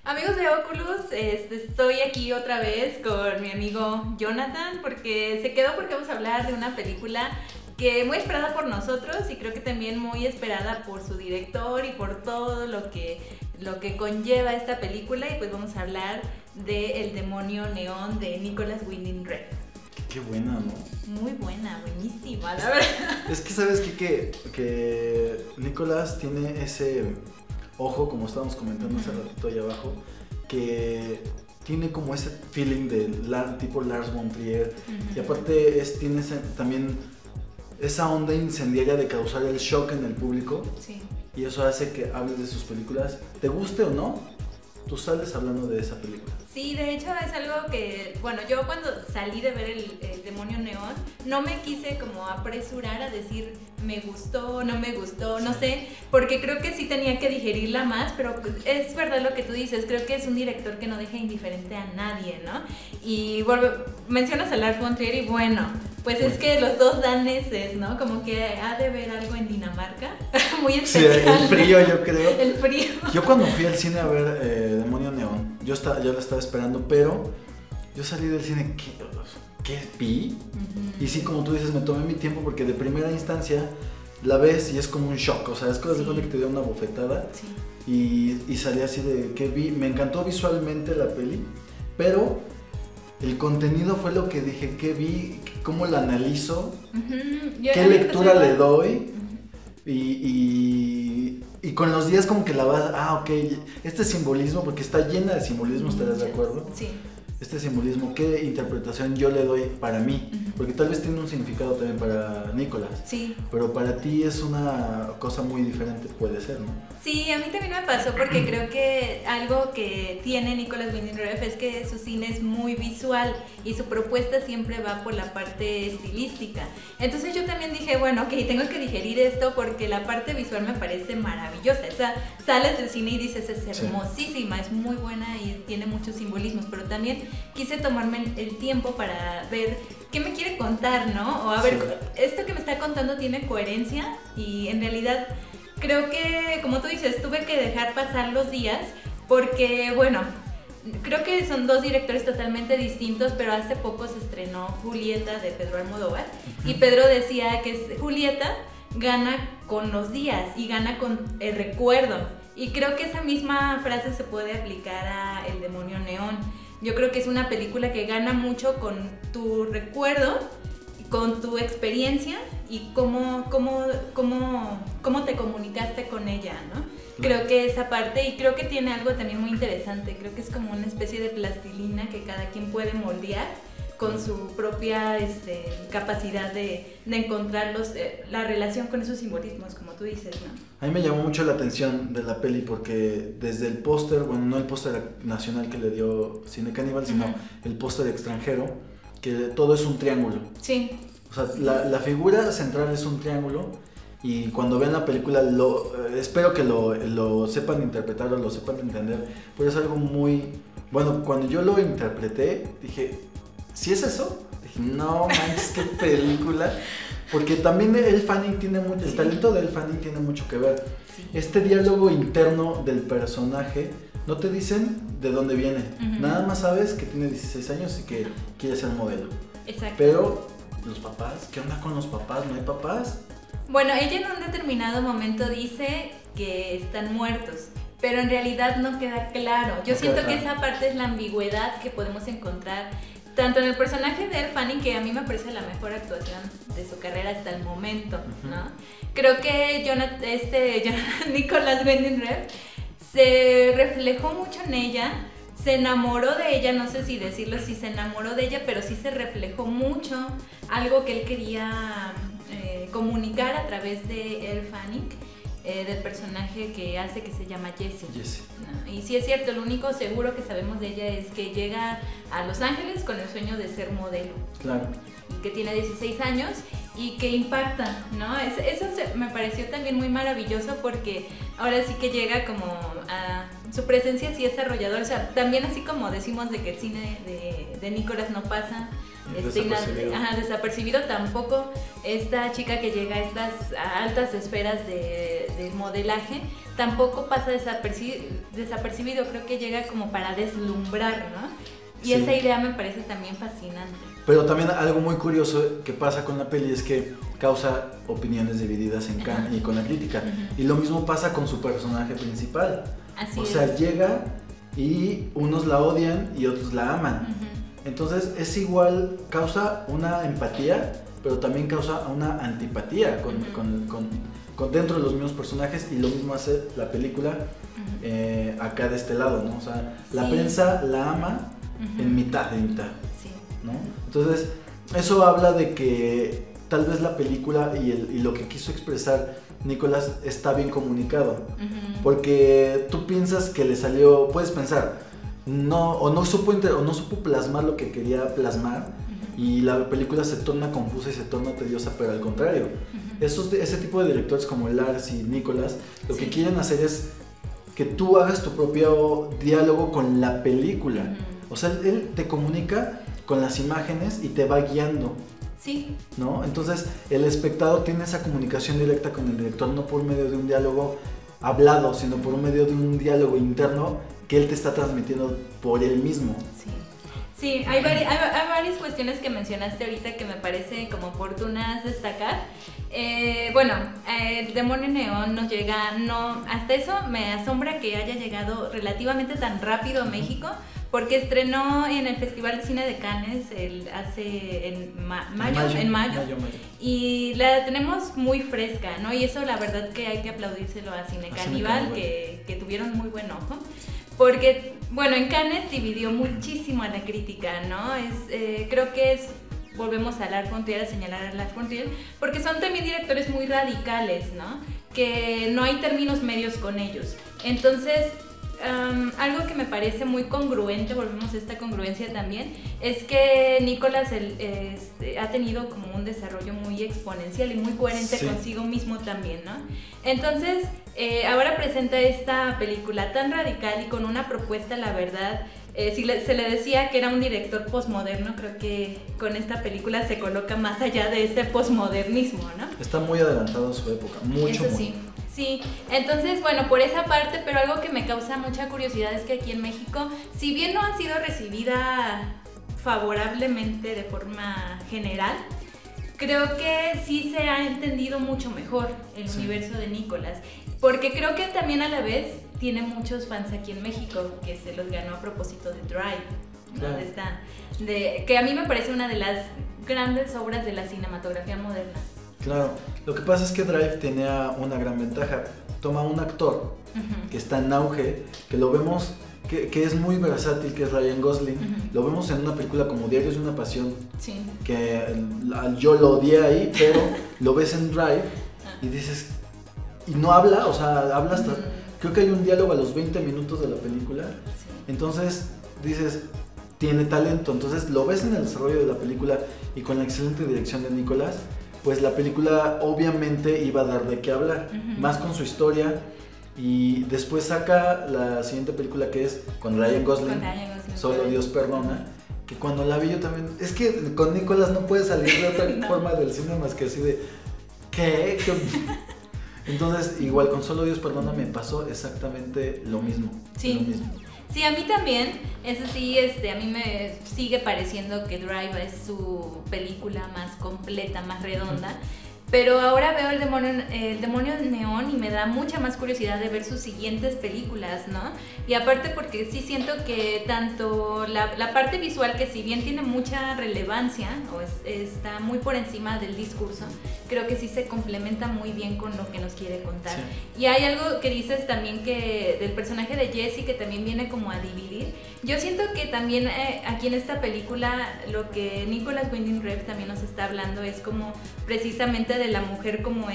Amigos de Oculus, estoy aquí otra vez con mi amigo Jonathan porque se quedó porque vamos a hablar de una película que muy esperada por nosotros y creo que también muy esperada por su director y por todo lo que conlleva esta película, y pues vamos a hablar de El demonio neón de Nicolas Winding Refn. Qué buena, ¿no? Muy buena, buenísima, la verdad. Es que sabes que Nicolas tiene ese ojo, como estábamos comentando hace ratito allá abajo, que tiene como ese feeling de tipo Lars von Trier, y aparte tiene también esa onda incendiaria de causar el shock en el público. Sí. Y eso hace que hables de sus películas, te guste o no, tú sales hablando de esa película. Sí, de hecho es algo que, bueno, yo cuando salí de ver el demonio neón, no me quise como apresurar a decir me gustó, no me gustó, no sé, porque creo que sí tenía que digerirla más, pero es verdad lo que tú dices, creo que es un director que no deja indiferente a nadie, ¿no? Y mencionas a Lars von Trier y bueno, pues es que los dos daneses, ¿no? Como que ha de ver algo en Dinamarca, muy especial. Sí, el frío, yo creo. El frío. Yo cuando fui al cine a ver Demonio Neón, yo la estaba esperando, pero yo salí del cine, ¿qué vi? Y sí, como tú dices, me tomé mi tiempo porque de primera instancia la ves y es como un shock, o sea, es como que te dio una bofetada. Sí. Y salí así de, ¿qué vi? Me encantó visualmente la peli, pero el contenido fue lo que dije, ¿qué vi? ¿Cómo la analizo? ¿Qué lectura le doy? Y con los días como que la vas, ok, este simbolismo, porque está llena de simbolismo, ¿estarás de acuerdo? Sí. Este simbolismo, ¿qué interpretación yo le doy para mí? Porque tal vez tiene un significado también para Nicolas. Sí. Pero para ti es una cosa muy diferente, puede ser, ¿no? Sí, a mí también me pasó porque creo que algo que tiene Nicolas Winding Refn es que su cine es muy visual y su propuesta siempre va por la parte estilística. Entonces yo también dije, bueno, ok, tengo que digerir esto porque la parte visual me parece maravillosa. O sea, sales del cine y dices, es hermosísima, es muy buena y tiene muchos simbolismos, pero también quise tomarme el tiempo para ver qué me quiere contar, ¿no? O a ver, esto que me está contando tiene coherencia, y en realidad creo que, como tú dices, tuve que dejar pasar los días porque, bueno, creo que son dos directores totalmente distintos, pero hace poco se estrenó Julieta de Pedro Almodóvar y Pedro decía que Julieta gana con los días y gana con el recuerdo, y creo que esa misma frase se puede aplicar a El demonio neón. Yo creo que es una película que gana mucho con tu recuerdo, con tu experiencia y cómo te comunicaste con ella, ¿no? Creo que esa parte, y creo que tiene algo también muy interesante, creo que es como una especie de plastilina que cada quien puede moldear con su propia capacidad de encontrar la relación con esos simbolismos, como tú dices, ¿no? A mí me llamó mucho la atención de la peli porque desde el póster, bueno, no el póster nacional que le dio Cine Caníbal, sino el póster extranjero, que todo es un triángulo. Sí. O sea, la figura central es un triángulo, y cuando vean la película, espero que lo sepan interpretar o lo sepan entender, pero es algo muy... Bueno, cuando yo lo interpreté, dije, ¿sí es eso? Dije, no manches, qué película. Porque también el talento de Elle Fanning tiene mucho que ver. Sí. Este diálogo interno del personaje, no te dicen de dónde viene. Nada más sabes que tiene 16 años y que quiere ser modelo. Exacto. Pero los papás, ¿qué onda con los papás? ¿No hay papás? Bueno, ella en un determinado momento dice que están muertos, pero en realidad no queda claro. Yo siento que esa parte es la ambigüedad que podemos encontrar tanto en el personaje de Elle Fanning, que a mí me parece la mejor actuación de su carrera hasta el momento, ¿no? Creo que Nicolas Winding Refn se reflejó mucho en ella, se enamoró de ella, no sé si decirlo, si se enamoró de ella, pero sí se reflejó mucho algo que él quería comunicar a través de Elle Fanning, del personaje que hace, que se llama Jessie. ¿No? Y sí es cierto, lo único seguro que sabemos de ella es que llega a Los Ángeles con el sueño de ser modelo. Claro. Y que tiene 16 años y que impacta, ¿no? Eso me pareció también muy maravilloso porque ahora sí que llega como a... Su presencia sí es arrolladora, o sea, también así como decimos de que el cine de Nicolas no pasa desapercibido, tampoco esta chica que llega a estas altas esferas de modelaje, tampoco pasa desapercibido, creo que llega como para deslumbrar, ¿no? Y esa idea me parece también fascinante. Pero también algo muy curioso que pasa con la peli es que causa opiniones divididas en Cannes y con la crítica. Y lo mismo pasa con su personaje principal. Así o sea, llega y unos la odian y otros la aman. Entonces es igual, causa una empatía, pero también causa una antipatía con dentro de los mismos personajes, y lo mismo hace la película acá de este lado, ¿no? O sea, la prensa la ama en mitad de mitad, ¿no? Entonces eso habla de que tal vez la película y lo que quiso expresar Nicolas está bien comunicado, porque tú piensas que le salió, puedes pensar, no supo plasmar lo que quería plasmar, y la película se torna confusa y se torna tediosa, pero al contrario, ese tipo de directores como Lars y Nicolas lo que quieren hacer es que tú hagas tu propio diálogo con la película. O sea, él te comunica con las imágenes y te va guiando. Sí. ¿No? Entonces el espectador tiene esa comunicación directa con el director, no por medio de un diálogo hablado, sino por medio de un diálogo interno que él te está transmitiendo por él mismo. Sí, hay varias cuestiones que mencionaste ahorita que me parece como oportunas destacar. El Demonio Neón nos llega, hasta eso me asombra que haya llegado relativamente tan rápido a México, porque estrenó en el Festival de Cine de Cannes en mayo, y la tenemos muy fresca, ¿no? Y eso la verdad que hay que aplaudírselo a Cine Caníbal, que tuvieron muy buen ojo, porque, en Cannes dividió muchísimo a la crítica, ¿no? Creo que volvemos a Lars von Trier, a señalar a Lars von Trier, porque son también directores muy radicales, ¿no? Que no hay términos medios con ellos. Entonces, algo que me parece muy congruente, volvemos a esta congruencia también, es que Nicolas ha tenido como un desarrollo muy exponencial y muy coherente consigo mismo también, ¿no? Entonces, ahora presenta esta película tan radical y con una propuesta, la verdad, se le decía que era un director posmoderno, creo que con esta película se coloca más allá de ese posmodernismo, ¿no? Está muy adelantado a su época, mucho. Eso sí. Sí, entonces, por esa parte, pero algo que me causa mucha curiosidad es que aquí en México, si bien no ha sido recibida favorablemente de forma general, creo que sí se ha entendido mucho mejor el universo de Nicolas, porque creo que también a la vez tiene muchos fans aquí en México, que se los ganó a propósito de Drive, ¿no? Claro. Que a mí me parece una de las grandes obras de la cinematografía moderna. Claro, lo que pasa es que Drive tenía una gran ventaja. Toma un actor que está en auge, que lo vemos, que es muy versátil, que es Ryan Gosling. Lo vemos en una película como Diarios de una Pasión, que yo lo odié ahí, pero lo ves en Drive y dices, y no habla, o sea, habla hasta, creo que hay un diálogo a los 20 minutos de la película. Entonces dices, tiene talento. Entonces lo ves en el desarrollo de la película y con la excelente dirección de Nicolas, pues la película obviamente iba a dar de qué hablar, más con su historia. Y después saca la siguiente película, que es con Ryan Gosling, Solo Dios Perdona, que cuando la vi yo también, es que con Nicolas no puede salir de otra forma del cine más que así de ¿qué? Entonces igual con Solo Dios Perdona me pasó exactamente lo mismo. Sí, a mí también, eso sí, a mí me sigue pareciendo que Drive es su película más completa, más redonda, pero ahora veo el Demonio Neón y me da mucha más curiosidad de ver sus siguientes películas, ¿no? Y aparte porque sí siento que tanto la parte visual, que si bien tiene mucha relevancia o está muy por encima del discurso, creo que sí se complementa muy bien con lo que nos quiere contar. Y hay algo que dices también que del personaje de Jessie, que también viene como a dividir. Yo siento que también aquí en esta película lo que Nicolas Winding Refn también nos está hablando es como precisamente de la mujer como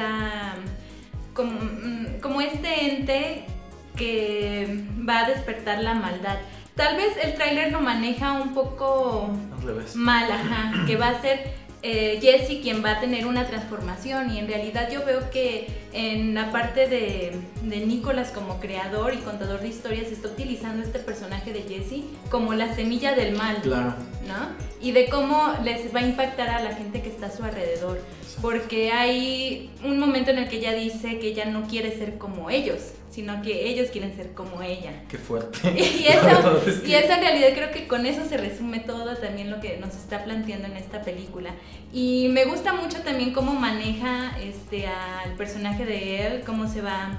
como este ente que va a despertar la maldad. Tal vez el tráiler lo maneja un poco mal, que va a ser Jessie quien va a tener una transformación, y en realidad yo veo que en la parte de Nicolas como creador y contador de historias está utilizando este personaje de Jesse como la semilla del mal, claro, ¿no? Y de cómo les va a impactar a la gente que está a su alrededor, porque hay un momento en el que ella dice que ella no quiere ser como ellos, sino que ellos quieren ser como ella. Qué fuerte. Y eso en realidad creo que con eso se resume todo también lo que nos está planteando en esta película. Y me gusta mucho también cómo maneja al personaje de él, cómo se va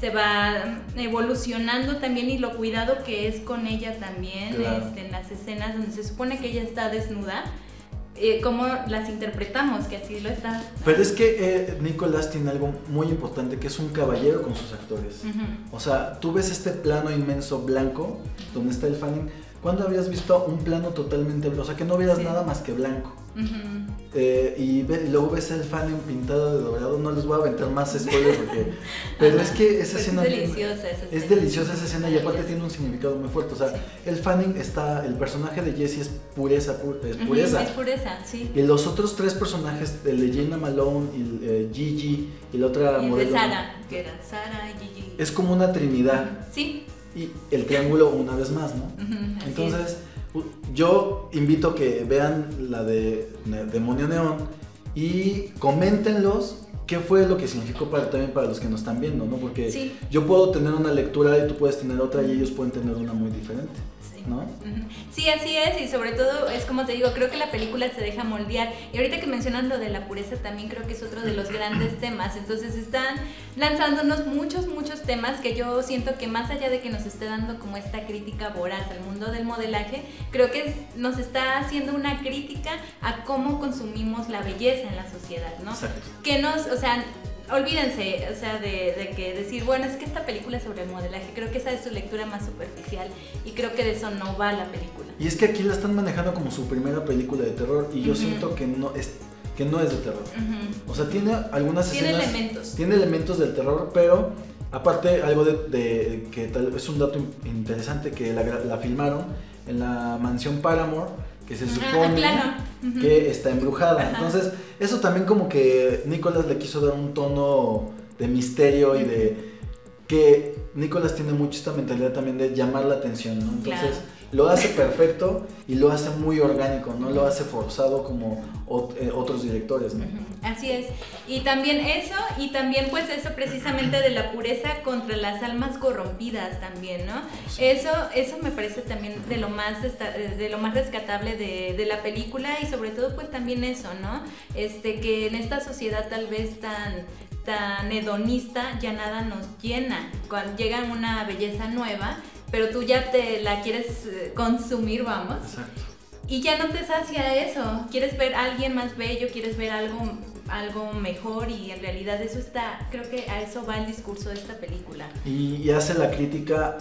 evolucionando también y lo cuidado que es con ella también, claro. En las escenas donde se supone que ella está desnuda. Cómo las interpretamos, que así lo está. Pero es que Nicolas tiene algo muy importante, que es un caballero con sus actores. Uh-huh. O sea, tú ves este plano inmenso blanco, donde está el Fanning. ¿Cuándo habías visto un plano totalmente blanco? O sea, que no veas nada más que blanco. Uh-huh. Y luego ves el Fanning pintado de dorado. No les voy a aventar más spoilers porque... Pero es que esa escena... Es deliciosa esa escena y aparte tiene un significado muy fuerte. O sea, el Fanning está... El personaje de Jesse es pureza. Es pureza. Es pureza, sí. Y los otros tres personajes, el de Jana Malone, y Gigi y la otra y el modelo... de Sara, que era Sara y Gigi. Es como una trinidad. Sí. Y el triángulo una vez más, ¿no? Uh-huh, entonces, yo invito a que vean la de Demonio Neón y coméntenlos qué fue lo que significó también para los que nos están viendo, ¿no? Porque sí. Yo puedo tener una lectura y tú puedes tener otra y ellos pueden tener una muy diferente. ¿No? Sí, así es, y sobre todo es como te digo, creo que la película se deja moldear, y ahorita que mencionas lo de la pureza también creo que es otro de los grandes temas, entonces están lanzándonos muchos temas que yo siento que más allá de que nos esté dando como esta crítica voraz al mundo del modelaje, creo que nos está haciendo una crítica a cómo consumimos la belleza en la sociedad, ¿no? Exacto. Que o sea, olvídense, o sea, de que decir, bueno, es que esta película es sobre el modelaje, creo que esa es su lectura más superficial y creo que de eso no va la película. Y es que aquí la están manejando como su primera película de terror y yo siento que no es de terror. O sea, tiene algunas escenas... Tiene elementos del terror, pero aparte algo de que tal es un dato interesante que la filmaron en la mansión Paramore, que se supone claro. que está embrujada. Entonces, eso también como que Nicolas le quiso dar un tono de misterio y de que Nicolas tiene mucho esta mentalidad también de llamar la atención, ¿no? Entonces, lo hace perfecto y lo hace muy orgánico, no lo hace forzado como otros directores, ¿no? Así es. Y también pues eso precisamente de la pureza contra las almas corrompidas también, ¿no? Sí. Eso me parece también de lo más rescatable de la película y sobre todo pues también eso, ¿no? Que en esta sociedad tal vez tan hedonista ya nada nos llena. Cuando llega una belleza nueva, pero tú ya te la quieres consumir, vamos. Exacto. Y ya no te sacia eso. Quieres ver a alguien más bello, quieres ver algo mejor y en realidad eso creo que a eso va el discurso de esta película. Y hace la crítica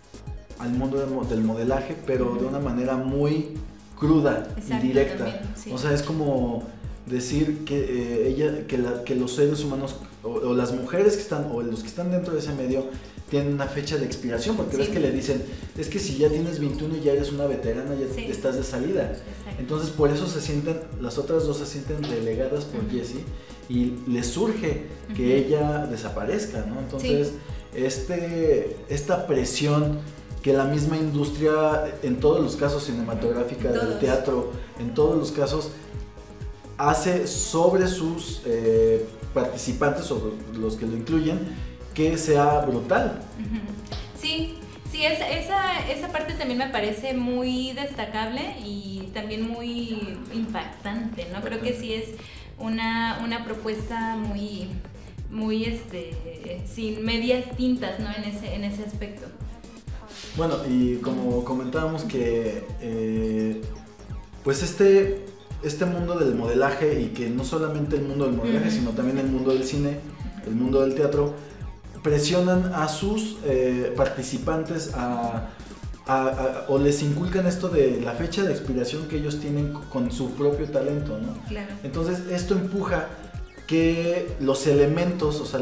al mundo del modelaje, pero de una manera muy cruda y directa. También, sí. O sea, es como decir que los seres humanos o las mujeres que están o los que están dentro de ese medio tienen una fecha de expiración, porque ves que le dicen, es que si ya tienes 21 y ya eres una veterana, ya estás de salida. Exacto. Entonces por eso las otras dos se sienten relegadas por Jessie y les surge que ella desaparezca, ¿no? Entonces esta presión que la misma industria, en todos los casos cinematográfica, del teatro, en todos los casos, hace sobre sus participantes, sobre los que lo incluyen, que sea brutal. Sí, esa parte también me parece muy destacable y también muy impactante, ¿no? Creo que sí es una propuesta muy sin medias tintas, ¿no? En ese aspecto. Bueno, y como comentábamos que pues este mundo del modelaje, y que no solamente el mundo del modelaje, sino también el mundo del cine, el mundo del teatro, presionan a sus participantes o les inculcan esto de la fecha de expiración que ellos tienen con su propio talento, ¿no? Claro. Entonces esto empuja que los elementos, o sea,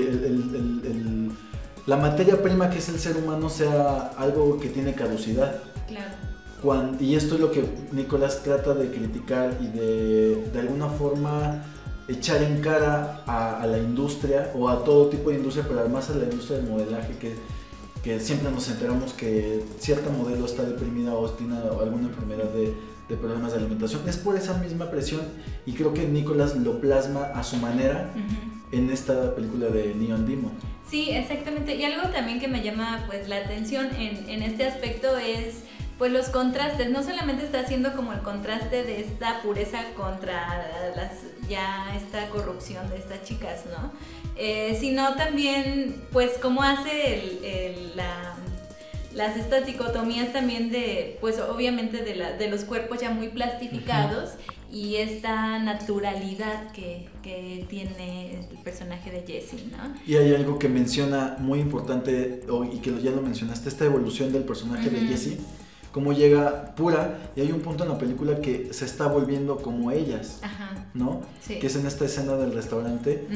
la materia prima que es el ser humano sea algo que tiene caducidad. Claro. Y esto es lo que Nicolas trata de criticar y de alguna forma echar en cara a la industria o a todo tipo de industria, pero además a la industria del modelaje que siempre nos enteramos que cierta modelo está deprimida o tiene alguna enfermedad de problemas de alimentación. Es por esa misma presión y creo que Nicolas lo plasma a su manera en esta película de Neon Demon. Sí, exactamente. Y algo también que me llama pues la atención en este aspecto es pues los contrastes. No solamente está haciendo como el contraste de esta pureza contra esta corrupción de estas chicas, ¿no? Sino también pues cómo hace estas dicotomías también de, pues obviamente de los cuerpos ya muy plastificados y esta naturalidad que tiene el personaje de Jessie, ¿no? Y hay algo que menciona muy importante, y que ya lo mencionaste, esta evolución del personaje de Jessie, cómo llega pura, y hay un punto en la película que se está volviendo como ellas, ¿no? Sí. Que es en esta escena del restaurante,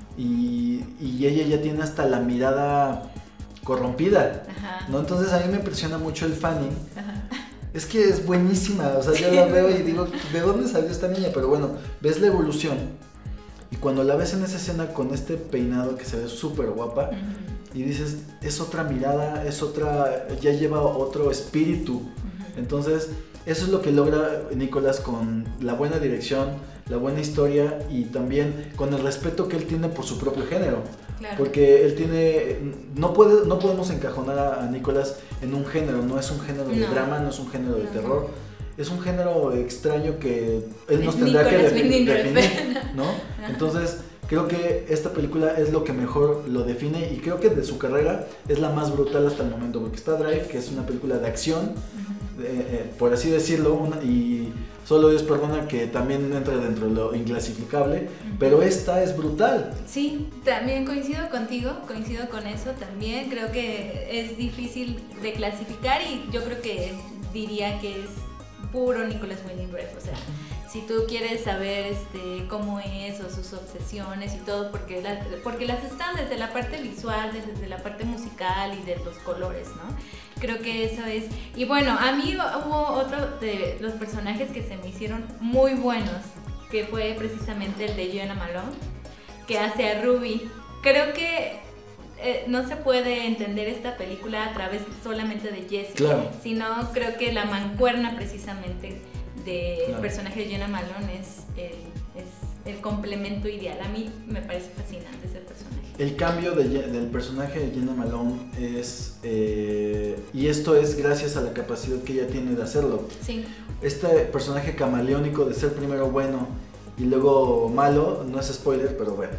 y ella ya tiene hasta la mirada corrompida, ¿no? Entonces a mí me impresiona mucho el fanning. Es que es buenísima, o sea, yo la veo y digo, ¿de dónde salió esta niña? Pero bueno, ves la evolución, y cuando la ves en esa escena con este peinado que se ve súper guapa, y dices, es otra mirada, es otra, ya lleva otro espíritu. Entonces, eso es lo que logra Nicolas con la buena dirección, la buena historia y también con el respeto que él tiene por su propio género. Claro. Porque él tiene, no podemos encajonar a Nicolas en un género, no es un género de drama, no es un género de terror. Es un género extraño que él nos tendrá que definir, ¿no? Entonces, creo que esta película es lo que mejor lo define y creo que de su carrera es la más brutal hasta el momento, porque está Drive, que es una película de acción, por así decirlo, y solo Dios perdona que también entra dentro de lo inclasificable, pero esta es brutal. Sí, también coincido contigo, coincido con eso también, creo que es difícil de clasificar y yo creo que diría que es puro Nicolas Winding Refn, o sea, si tú quieres saber cómo es o sus obsesiones y todo, porque las están desde la parte visual, desde la parte musical y de los colores, ¿no? Creo que eso es. Y bueno, a mí hubo otro de los personajes que se me hicieron muy buenos, que fue precisamente el de Jena Malone, que hace a Ruby. Creo que no se puede entender esta película a través solamente de Jessie, claro, sino creo que la mancuerna precisamente del personaje de Jena Malone es el complemento ideal. A mí me parece fascinante ese personaje. El cambio del personaje de Jena Malone es, y esto es gracias a la capacidad que ella tiene de hacerlo. Sí. Este personaje camaleónico de ser primero bueno y luego malo, no es spoiler, pero bueno.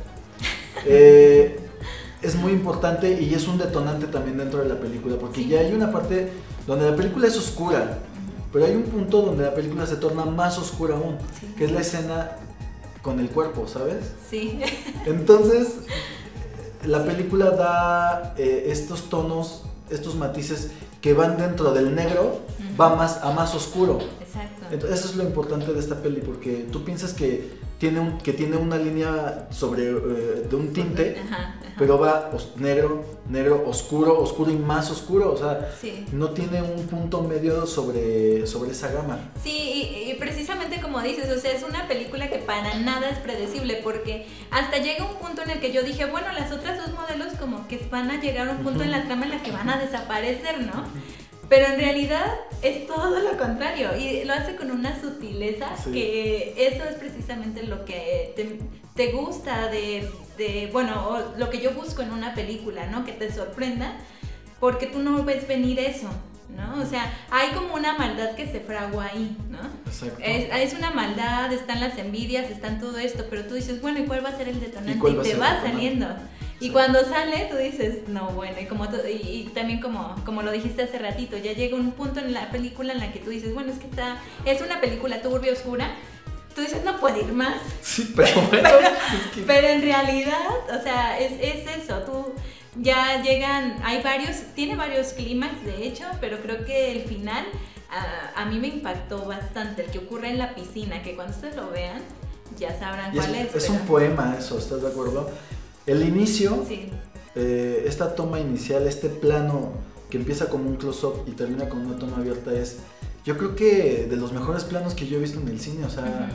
Es muy importante y es un detonante también dentro de la película, porque ya hay una parte donde la película es oscura, pero hay un punto donde la película se torna más oscura aún, que es la escena con el cuerpo, ¿sabes? Sí. Entonces, la película da estos tonos, estos matices que van dentro del negro, va a más oscuro. Exacto. Entonces, eso es lo importante de esta peli, porque tú piensas que tiene una línea de un tinte, pero va negro, oscuro y más oscuro, o sea, no tiene un punto medio sobre esa gama. Sí, y precisamente como dices, o sea, es una película que para nada es predecible, porque hasta llega un punto en el que yo dije, bueno, las otras dos modelos como que van a llegar a un punto en la trama en la que van a desaparecer, ¿no? Pero en realidad es todo lo contrario y lo hace con una sutileza que eso es precisamente lo que te gusta bueno, o lo que yo busco en una película, ¿no? Que te sorprenda porque tú no ves venir eso, ¿no? O sea, hay como una maldad que se fragua ahí, ¿no? Exacto. Es una maldad, están las envidias, están todo esto, pero tú dices, bueno, ¿y cuál va a ser el detonante? Y te va saliendo. Y cuando sale, tú dices, no, bueno, y también como lo dijiste hace ratito, ya llega un punto en la película en la que tú dices, bueno, es una película turbia, oscura, tú dices, no puede ir más. Sí, pero bueno. Pero en realidad, o sea, es eso, tú ya llegan, tiene varios clímax de hecho, pero creo que el final a mí me impactó bastante, el que ocurre en la piscina, que cuando ustedes lo vean, ya sabrán cuál es. Es un poema eso, ¿estás de acuerdo? El inicio, esta toma inicial, este plano que empieza como un close-up y termina con una toma abierta yo creo que de los mejores planos que yo he visto en el cine, o sea,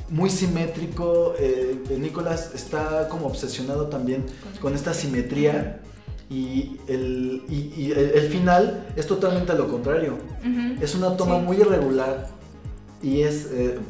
muy simétrico. Nicolas está como obsesionado también con esta simetría. Y el final es totalmente a lo contrario. Es una toma muy irregular. Y es...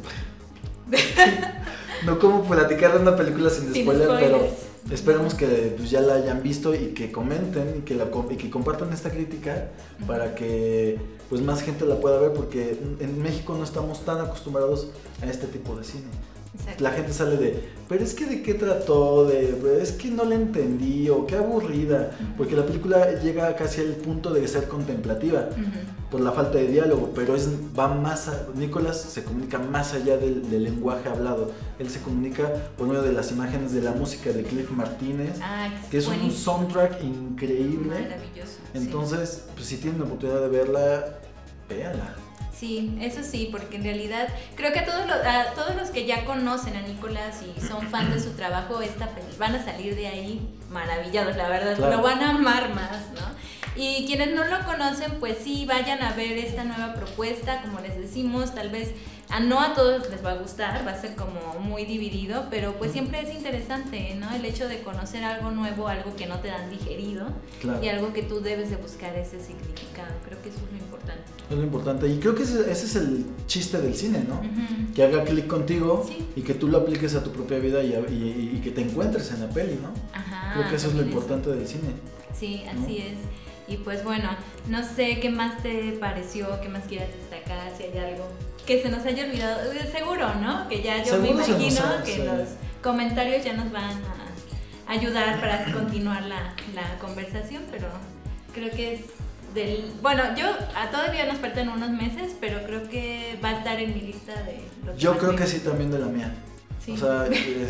no como platicar de una película sin spoiler, pero esperemos que pues, ya la hayan visto y que comenten y que compartan esta crítica para que pues más gente la pueda ver, porque en México no estamos tan acostumbrados a este tipo de cine. Exacto. La gente sale pero es que de qué trató, es que no le entendí, o qué aburrida, porque la película llega casi al punto de ser contemplativa por la falta de diálogo, pero Nicolas se comunica más allá del lenguaje hablado. Él se comunica por medio de las imágenes, de la música de Cliff Martínez, que es un soundtrack increíble. Maravilloso. Entonces, pues si tienen la oportunidad de verla, véanla. Sí, eso sí, porque en realidad creo que a todos los que ya conocen a Nicolas y son fans de su trabajo, van a salir de ahí maravillados, la verdad, claro. Lo van a amar más, ¿no? Y quienes no lo conocen, pues sí, vayan a ver esta nueva propuesta, como les decimos, tal vez no a todos les va a gustar, va a ser como muy dividido, pero pues siempre es interesante, ¿no? El hecho de conocer algo nuevo, algo que no te dan digerido, claro. Y algo que tú debes de buscar ese significado, creo que eso es lo importante. Es lo importante, y creo que ese es el chiste del cine, ¿no? Que haga clic contigo, sí. Y que tú lo apliques a tu propia vida y que te encuentres en la peli, ¿no? Ajá, creo que eso es lo importante del cine. Sí, así es. Y pues bueno, no sé qué más te pareció, qué más quieras destacar, si hay algo que se nos haya olvidado, seguro, ¿no? Que ya yo me imagino que los comentarios ya nos van a ayudar para continuar la conversación, pero creo que es bueno, todavía nos faltan unos meses, pero creo que va a estar en mi lista de los Yo creo que sí, también de la mía. Sí. O sea,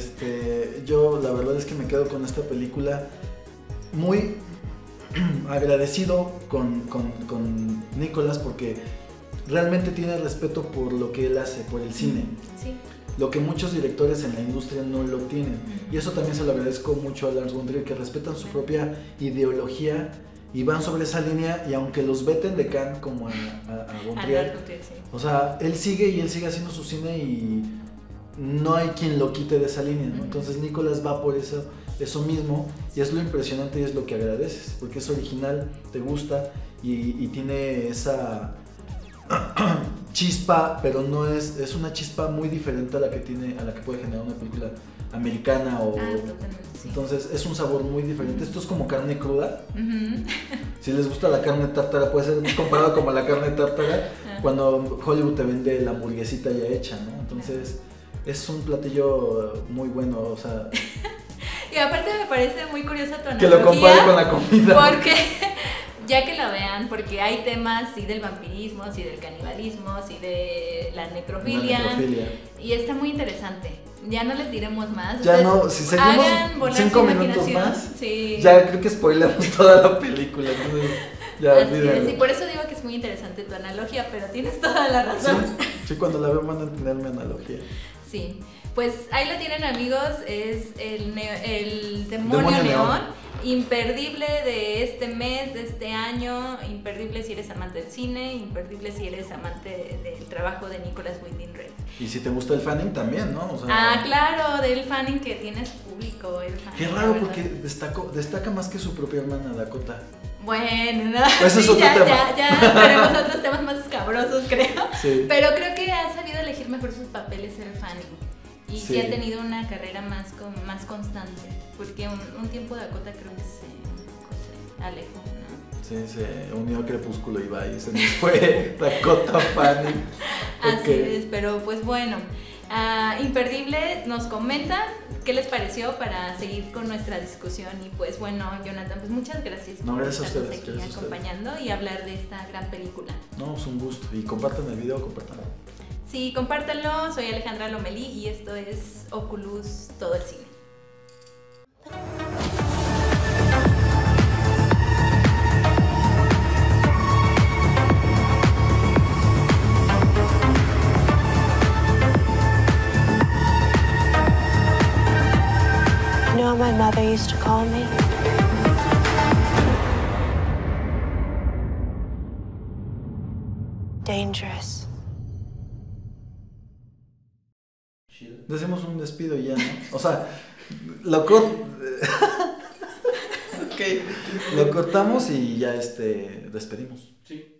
yo la verdad es que me quedo con esta película muy agradecido con Nicolas, porque realmente tiene respeto por lo que él hace, por el cine. Sí. Lo que muchos directores en la industria no lo tienen. Y eso también se lo agradezco mucho a Lars von Trier, que respetan su propia ideología y van sobre esa línea, y aunque los veten de Cannes como a von Trier, sí. O sea, él sigue haciendo su cine y no hay quien lo quite de esa línea, ¿no? Entonces Nicolas va por eso mismo, y es lo impresionante y es lo que agradeces, porque es original, te gusta y tiene esa chispa, pero no es una chispa muy diferente a la que puede generar una película americana totalmente, sí. Entonces es un sabor muy diferente. Esto es como carne cruda. Si les gusta la carne tártara, puede ser comparado como la carne tártara cuando Hollywood te vende la hamburguesita ya hecha, ¿no? Entonces es un platillo muy bueno, o sea. Y aparte me parece muy curiosa tu analogía, que lo compare con la comida, porque ya que lo vean, porque hay temas sí del vampirismo, sí del canibalismo, sí de la necrofilia. Y está muy interesante. Ya no les diremos más. Ya no, si seguimos 5 minutos más, sí. Ya creo que spoilamos toda la película. Entonces, ya, así es, y por eso digo que es muy interesante tu analogía, pero tienes toda la razón. Sí, cuando la veo van a entender mi analogía. Sí, pues ahí lo tienen, amigos, es el Demonio Neón, imperdible de este mes, de este año, imperdible si eres amante del cine, imperdible si eres amante del trabajo de Nicolas Winding Refn. Y si te gusta el Fanning también, ¿no? O sea, claro, del Fanning, que tiene su público. El Fanning, qué raro, porque destaca más que su propia hermana Dakota. Bueno, no, pues sí, es otro tema. Ya haremos otros temas más escabrosos, creo. Sí. Pero creo que ha sabido elegir mejor sus papeles el Fanning. Y sí ha tenido una carrera más constante. Porque un tiempo Dakota creo que se alejó, ¿no? Sí, se unió a Crepúsculo y va, y se nos fue Dakota Fanning. Así es, pero pues bueno. Imperdible, nos comentan qué les pareció para seguir con nuestra discusión. Y pues bueno, Jonathan, pues muchas gracias por estarnos aquí acompañando y hablar de esta gran película. No, es un gusto. Y compartan el video, compártanlo. Sí, compártanlo. Soy Alejandra Lomelí y esto es Oculus, todo el cine. You know what my mother used to call me? Dangerous. Chill. decimos un despido y ya, ¿no? O sea, lo cortamos y ya despedimos. Sí.